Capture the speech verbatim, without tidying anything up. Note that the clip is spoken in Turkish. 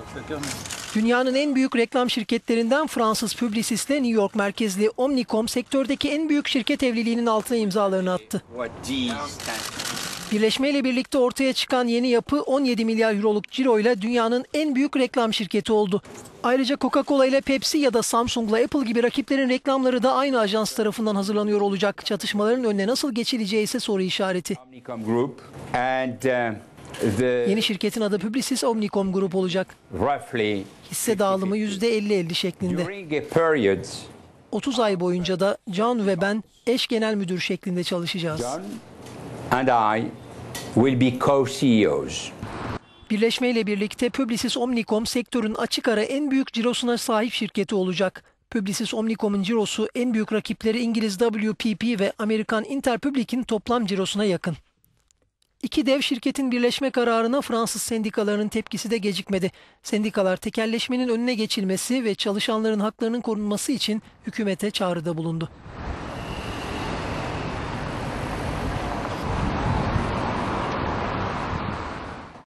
Dünyanın en büyük reklam şirketlerinden Fransız Publicis'le New York merkezli Omnicom sektördeki en büyük şirket evliliğinin altına imzalarını attı. Birleşmeyle birlikte ortaya çıkan yeni yapı on yedi milyar euroluk ciroyla dünyanın en büyük reklam şirketi oldu. Ayrıca Coca-Cola ile Pepsi ya da Samsung'la Apple gibi rakiplerin reklamları da aynı ajans tarafından hazırlanıyor olacak. Çatışmaların önüne nasıl geçileceği ise soru işareti. Yeni şirketin adı Publicis Omnicom Group olacak. Hisse dağılımı yüzde elli elli şeklinde. otuz ay boyunca da John ve ben eş genel müdür şeklinde çalışacağız. And I will be co-C E Os. Birleşmeyle birlikte Publicis Omnicom sektörün açık ara en büyük cirosuna sahip şirketi olacak. Publicis Omnicom'un cirosu en büyük rakipleri İngiliz W P P ve Amerikan Interpublic'in toplam cirosuna yakın. İki dev şirketin birleşme kararına Fransız sendikalarının tepkisi de gecikmedi. Sendikalar tekelleşmenin önüne geçilmesi ve çalışanların haklarının korunması için hükümete çağrıda bulundu.